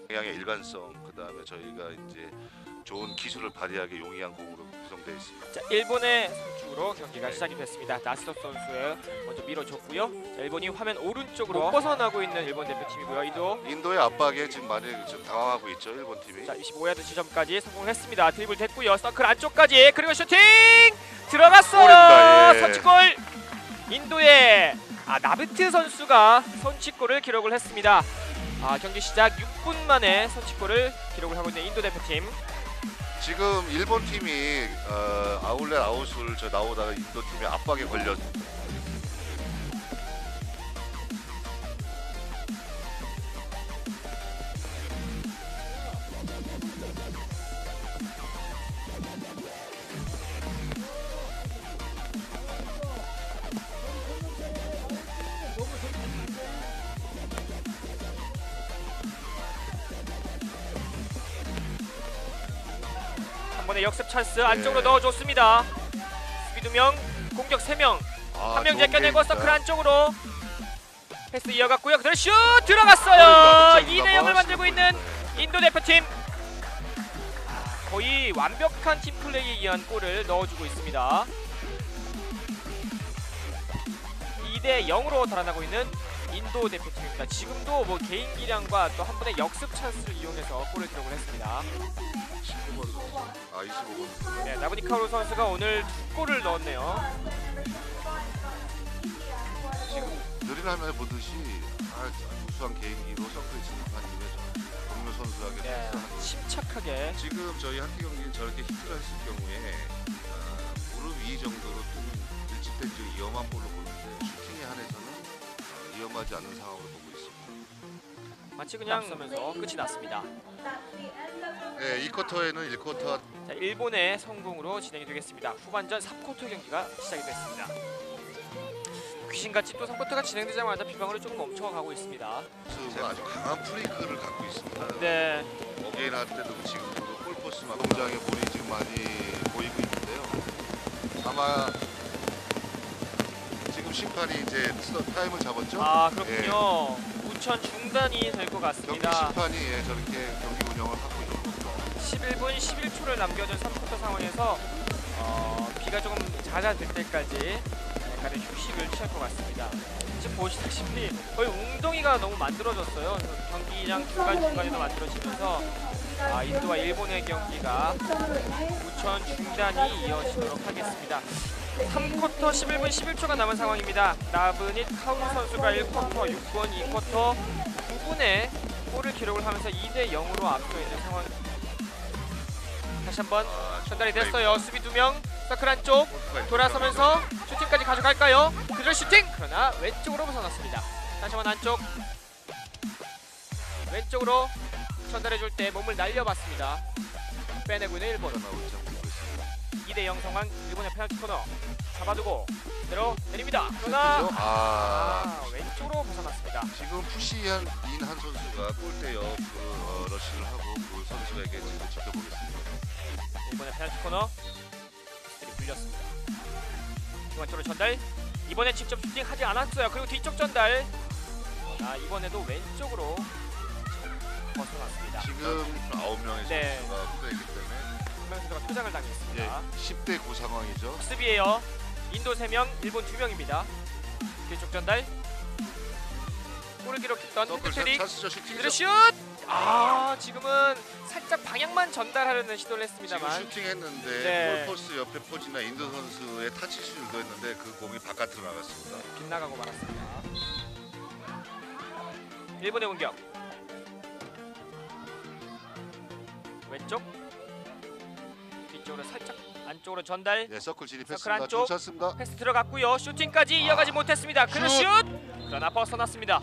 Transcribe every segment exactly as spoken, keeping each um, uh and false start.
방향의 일관성, 그 다음에 저희가 이제 좋은 기술을 발휘하기 용이한 공으로 구성되어 있습니다. 자, 일본의 선축으로 경기가 시작이 됐습니다. 나스토 선수의 먼저 밀어줬고요. 자, 일본이 화면 오른쪽으로 못 벗어나고 있는 일본 대표팀이고요. 인도. 인도의 압박에 지금 많이 좀 당황하고 있죠, 일본 팀이. 자, 이십오 야드 지점까지 성공했습니다. 드리블 됐고요. 서클 안쪽까지 그리고 슈팅 들어갔어요. 골입니다, 예. 선취골. 인도의 아, 나비트 선수가 선취골을 기록을 했습니다. 아, 경기 시작 육 분 만에 선취골을 기록을 하고 있는 인도 대표팀. 지금 일본 팀이 어, 아울렛 아웃을 저 나오다가 인도 팀의 압박에 걸려. 한 번의 역습 찬스 안쪽으로 네. 넣어줬습니다. 수비 두 명, 공격 세 명. 아, 한 명 제껴내고 서클 안쪽으로 패스 이어갔고요. 그대로 슛 어, 들어갔어요. 이 대 영을 만들고 있는 인도 대표팀. 거의 완벽한 팀플레이에 의한 골을 넣어주고 있습니다. 이 대 영으로 달아나고 있는 인도 대표팀입니다. 지금도 뭐 개인 기량과 또 한 번의 역습 찬스를 이용해서 골을 기록을 했습니다. 십구 번 선수. 아, 이십오 번. 네, 나브니카우루 선수가 오늘 두 골을 넣었네요. 지금 느린 화면에 보듯이 아, 우수한 개인기로 서클에 진입한 이후에 동료 선수에게 네, 침착하게. 지금 저희 한티 경기는 저렇게 히트를 했을 경우에 아, 무릎 위 정도로 좀 일치된 좀 위험한 볼로 보는데 슈팅에 한해서는 아, 위험하지 않은 상황을 보고 있습니다. 마치 그냥 앞서면서 끝이 났습니다. 네, 이 쿼터에는 일 쿼터. 자, 일본의 성공으로 진행이 되겠습니다. 후반전 삼 쿼터 경기가 시작이 됐습니다. 귀신같이 또 삼 쿼터가 진행되자마자 비방으로 조금 멈춰가고 있습니다. 선수가 아주 강한 프리크를 갖고 있습니다. 네. 어게인 할 때도 지금도 골포스만 동작에 볼이 지금 많이 보이고 있는데요. 아마 지금 심판이 이제 타임을 잡았죠? 아, 그렇군요. 예. 우천 중단이 될 것 같습니다. 경기 심판이 예, 저렇게 경기 운영을 하고 있는 겁니다. 십일 분 십일 초를 남겨둔 삼 쿼터 상황에서 어, 비가 조금 잦아들 때까지 약간의 휴식을 취할 것 같습니다. 지금 보시다시피 거의 웅덩이가 너무 만들어졌어요. 경기장 중간중간에도 만들어지면서 아, 인도와 일본의 경기가 우천 중단이 이어지도록 하겠습니다. 삼 쿼터 십일 분 십일 초가 남은 상황입니다. 나브닛 카우루 선수가 일 쿼터 육 분, 이 쿼터 구 분에 골을 기록을 하면서 이 대 영으로 앞서 있는 상황. 다시 한번 전달이 됐어요. 수비 두 명, 서클 안쪽 돌아서면서 슈팅까지 가져갈까요? 그대로 슈팅! 그러나 왼쪽으로 벗어났습니다. 다시 한번 안쪽 왼쪽으로 전달해줄 때 몸을 날려봤습니다. 빼내고 있는 일본. 이 대 영 상황. 일본의 페널티 코너 잡아두고 그대로 내립니다. 그러나 아, 아, 왼쪽으로 벗어났습니다. 지금 푸시한 인 한 선수가 골대 옆 그, 어, 러시를 하고 그 선수에게 지금 지켜보겠습니다. 일본의 페널티 코너 스틸이 불렸습니다. 중앙쪽으로 전달. 이번에 직접 슈팅하지 않았어요. 그리고 뒤쪽 전달. 아, 이번에도 왼쪽으로 벗어났습니다. 지금 아홉 명의 네. 선수가 후배이기 때문에 한 명 선수가 퇴장을 당했습니다. 예, 십 대 구 상황이죠. 수비에요. 인도 세 명, 일본 두 명입니다. 뒤쪽 전달. 골을 기록했던 헤드트릭. 그대로 슛! 아, 지금은 살짝 방향만 전달하려는 시도를 했습니다만 지금 슈팅했는데 네. 골포스 옆에 포지나 인도 선수의 타치슛을 넣었는데 그 공이 바깥으로 나갔습니다. 빗나가고 말았습니다. 일본의 공격. 왼쪽. 뒤쪽으로 살짝 안쪽으로 전달. 네, 서클 진입했습니다. 서클 안쪽. 괜찮습니다. 패스 들어갔고요. 슈팅까지 이어가지 아, 못했습니다. 그리고 슛! 그러나 벗어났습니다.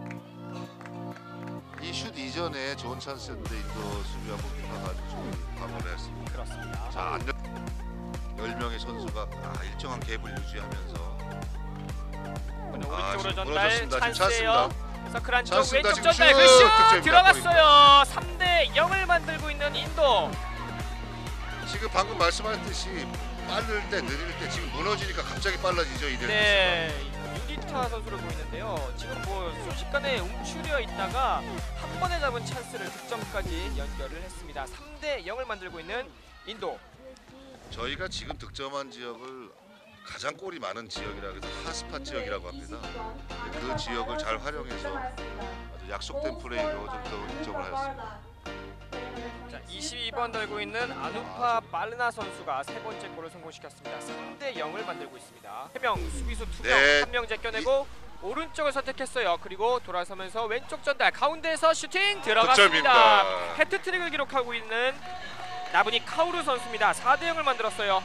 이 슛 이전에 좋은 찬스였는데 인도 수비와 골키퍼가 아주 좋은 방어를 했습니다. 그렇습니다. 자, 안녕. 열 명의 선수가 아, 일정한 갭을 유지하면서 오른쪽으로 아, 전달 찬스예요. 서클 안쪽 찬스입니다. 왼쪽 지금 전달 그 슛! 슛 득점입니다. 들어갔어요. 삼 대 영을 만들고 있는 인도. 지금 방금 말씀하셨듯이 빠를 때 느릴 때 지금 무너지니까 갑자기 빨라지죠. 이대로. 네, 유닛 스타 선수를 보이는데요. 지금 뭐 순식간에 움츠려 있다가 한 번에 잡은 찬스를 득점까지 연결을 했습니다. 삼 대 영을 만들고 있는 인도. 저희가 지금 득점한 지역을 가장 골이 많은 지역이라 해서 하스팟 지역이라고 합니다. 그 지역을 잘 활용해서 아주 약속된 플레이로 좀 더 득점을 하였습니다. 자, 이십이 번 달고 있는 아누파 발르나 선수가 세 번째 골을 성공시켰습니다. 삼 대 영을 만들고 있습니다. 해병 수비수 두 명, 네. 한 명 제껴내고 오른쪽을 선택했어요. 그리고 돌아서면서 왼쪽 전달, 가운데에서 슈팅 들어갔습니다. 득점입니다. 해트트릭을 기록하고 있는 나부니 카우루 선수입니다. 사 대 영을 만들었어요.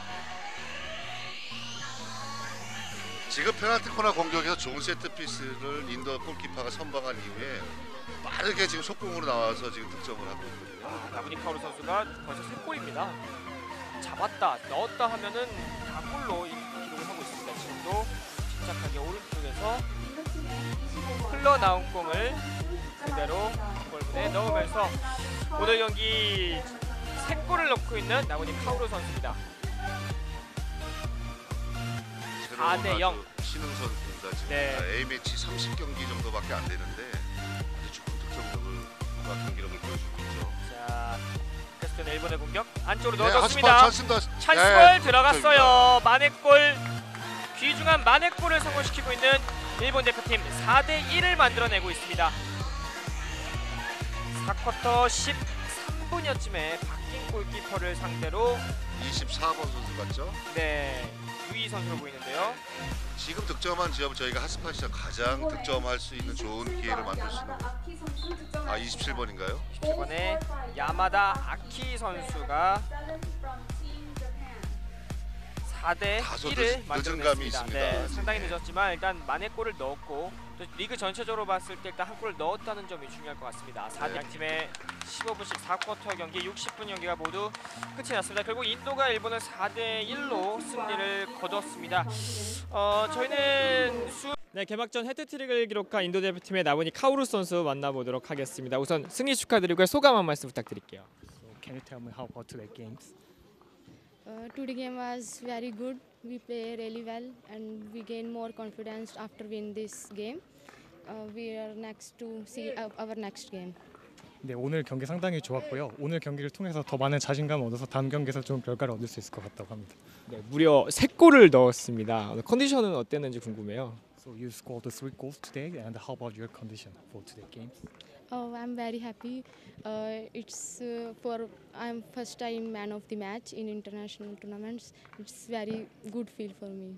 지금 페널티 코너 공격에서 좋은 세트피스를 인도 골키퍼가 선방한 이후에 빠르게 지금 속공으로 나와서 지금 득점을 하고 있거든요. 아, 나부니 카우루 선수가 벌써 세 골입니다. 잡았다, 넣었다 하면은 다 골로 기록을 하고 있습니다. 지금도 침착하게 오른쪽에서 흘러나온 공을 그대로 골문에 넣으면서 오늘 경기 세 골을 넣고 있는 나부니 카우루 선수입니다. 사 대 영. 신흥 선수입니다. 지금 네. A매치 삼십 경기 정도밖에 안 되는데 아주 좋은 득점력을 경기력을 보여주고 있죠. 자, 계속되는 일본의 공격 안쪽으로 네, 넣어줬습니다. 하스파 찬스입니다. 찬스골 네, 들어갔어요. 만회골, 귀중한 만회골을 성공시키고 있는 일본 대표팀 사 대 일을 만들어내고 있습니다. 사 쿼터 십삼 분여쯤에 바뀐 골키퍼를 상대로 이십사 번 선수 같죠? 네, 유이 선수로 보이는데요. 지금 득점한 지역을 저희가 하스팟에서 가장 득점할 수 있는 좋은 기회를 만들 수 있는 아 이십칠 번인가요? 십칠 번에 야마다 아키 선수가 사 대 다소 일을 늦- 늦은 만들어냈습니다. 감이 있습니다. 네, 상당히 늦었지만 일단 만회골을 넣었고 또 리그 전체적으로 봤을 때 일단 한 골을 넣었다는 점이 중요할 것 같습니다. 사 대 네. 양 팀의 십오 분씩 사 쿼터 경기 육십 분 경기가 모두 끝이 났습니다. 결국 인도가 일본을 사 대 일로 승리를 거뒀습니다. 어, 저희는 수 네, 개막전 해트트릭을 기록한 인도 대표팀의 나부니 카우루 선수 만나보도록 하겠습니다. 우선 승리 축하드리고요. 소감 한 말씀 부탁드릴게요. So can you tell me how about today games? Uh, today game was very good. We play really well and we gain more confidence after win this game. Uh, we are next to see our, our next game. 네, 오늘 경기 상당히 좋았고요. 오늘 경기를 통해서 더 많은 자신감을 얻어서 다음 경기에서 좋은 결과를 얻을 수 있을 것 같다고 합니다. 네, 무려 세 골을 넣었습니다. 오늘 컨디션은 어땠는지 궁금해요. So you scored three goals today, and how about your condition for today games? Oh, I'm very happy. Uh, it's uh, for I'm first time man of the match in international tournaments. It's very good feel for me.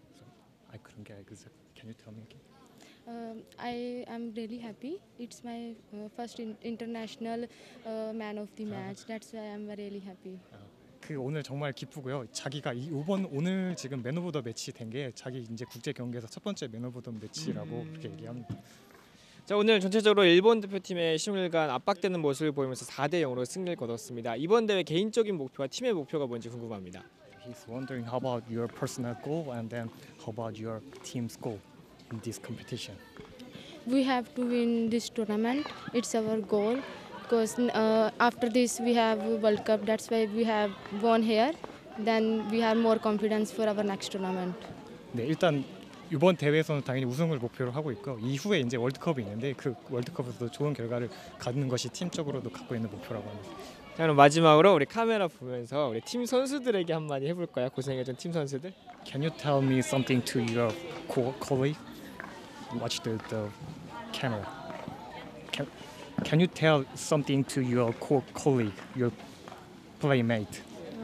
I couldn't get it. Can you tell me again? Um, I am really happy. It's my uh, first in international uh, man of the match. That's why I'm really happy. 그 오늘 정말 기쁘고요. 자기가 이 이번 오늘 지금 맨 오브 더 매치 된 게 자기 이제 국제 경기에서 첫 번째 맨 오브 더 매치라고 음. 그렇게 얘기합니다. 자, 오늘 전체적으로 일본 대표팀의 심을간 압박되는 모습을 보이면서 사 대 영으로 승리를 거뒀습니다. 이번 대회 개인적인 목표와 팀의 목표가 뭔지 궁금합니다. He's wondering how about your personal goal and then how about your team's goal in this competition. We have to win this tournament. It's our goal because uh, after this we have World Cup. That's why we have won here. Then we have more confidence for our next tournament. 네, 일단 이번 대회에서는 당연히 우승을 목표로 하고 있고 이후에 이제 월드컵이 있는데 그 월드컵에서도 좋은 결과를 갖는 것이 팀적으로도 갖고 있는 목표라고 합니다. 자, 그럼 마지막으로 우리 카메라 보면서 우리 팀 선수들에게 한마디 해볼까요? 고생해준 팀 선수들. Can you tell me something to your co- colleague? Watch the, the camera. Can, can you tell something to your co- colleague, your playmate?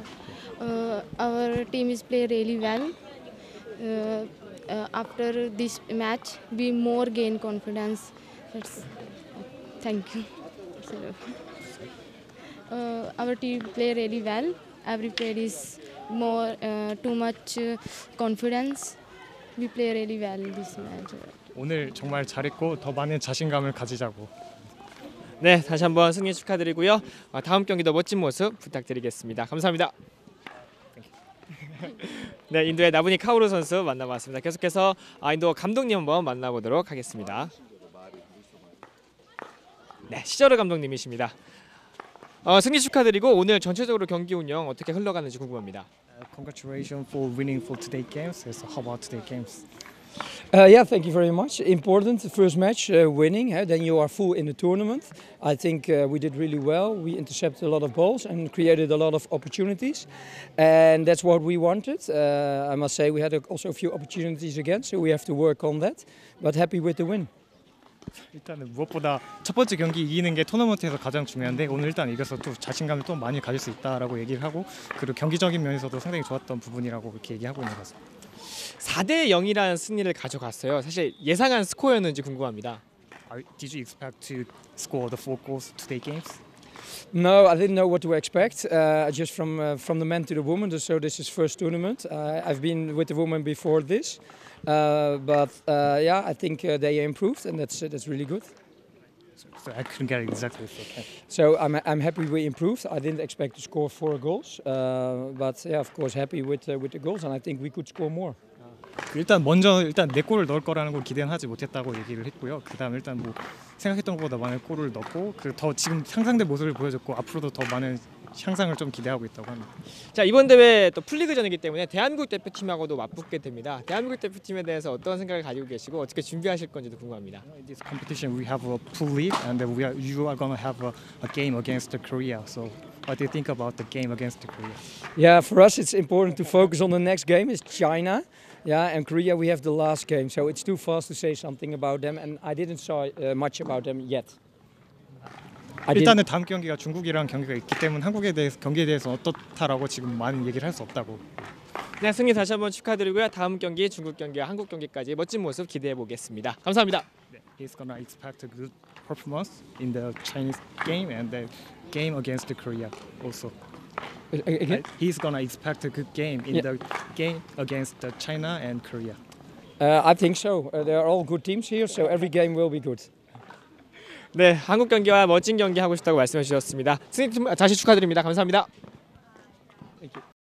Uh, our team is play really well. Uh, uh, after this match, we more gain confidence. That's, thank you. Uh, our team play really well. Every player is more uh, too much uh, confidence. We play really well this match. 오늘 정말 잘했고 더 많은 자신감을 가지자고. 네, 다시 한번 승리 축하드리고요. 아, 다음 경기도 멋진 모습 부탁드리겠습니다. 감사합니다. 네, 인도의 나부니 카우루 선수 만나봤습니다. 계속해서 아, 인도 감독님 한번 만나보도록 하겠습니다. 네, 시저르 감독님이십니다. 어, 승리 축하드리고 오늘 전체적으로 경기 운영 어떻게 흘러가는지 궁금합니다. Uh, congratulations for winning for today games. So how about today games? Uh, yeah, thank you very much. Important, the first match, uh, winning. eh, Then you are full in the tournament. I think uh, we did really well. We intercepted a lot of balls and created a lot of opportunities, and that's what we wanted. Uh, I must say we had a, also a few opportunities again, so we have to work on that. But happy with the win. 일단은 무엇보다 첫 번째 경기 이기는 게 토너먼트에서 가장 중요한데 오늘 일단 이겨서 또 자신감을 또 많이 가질 수 있다라고 얘기를 하고 그리고 경기적인 면에서도 상당히 좋았던 부분이라고 그렇게 얘기하고 있는 것 같습니다. 사 대 영이라는 승리를 가져갔어요. 사실 예상한 스코어였는지 궁금합니다. Are- Did you expect to score the four goals today games? No, I didn't know what to expect. Uh, just from uh, from the man to the woman. So this is first tournament. Uh, I've been with the woman before this, uh, but uh, yeah, I think uh, they improved, and that's uh, that's really good. So I couldn't get it exactly. So okay. So I'm I'm happy we improved. I didn't expect to score four goals, uh, but yeah, of course happy with uh, with the goals, and I think we could score more. 일단 먼저 일단 네 골을 넣을 거라는 걸 기대는 하지 못했다고 얘기를 했고요. 그다음 일단 뭐 생각했던 것보다 많은 골을 넣고 그 더 지금 향상된 모습을 보여줬고 앞으로도 더 많은 향상을 좀 기대하고 있다고 합니다. 자, 이번 대회 또 풀리그전이기 때문에 대한민국 대표팀하고도 맞붙게 됩니다. 대한민국 대표팀에 대해서 어떤 생각을 가지고 계시고 어떻게 준비하실 건지도 궁금합니다. In this competition, we have a pool league, and we are you are gonna have a, a game against Korea. So, what do you think about the game against Korea? Yeah, for us it's important to focus on the next game. It's China. Yeah, and Korea we have the last game, so it's too fast to say something about them, and I didn't saw uh, much about them yet. I didn't- 일단은 다음 경기가 중국이랑 경기가 있기 때문에 한국에 대해서 경기에 대해서 어떻다라고 지금 많은 얘기를 할 수 없다고. 네, 승리 다시 한번 축하드리고요. 다음 경기 중국 경기와 한국 경기까지 멋진 모습 기대해 보겠습니다. 감사합니다. He's gonna expect a good performance in the Chinese game and the game against Korea also. Uh, again? He's gonna expect a good game in Yeah. the game against the China and Korea. Uh, I think so. Uh, they are all good teams here, so every game will be good. 네, 한국 경기와 멋진 경기 하고 싶다고 말씀해 주셨습니다. 승리 다시 축하드립니다. 감사합니다.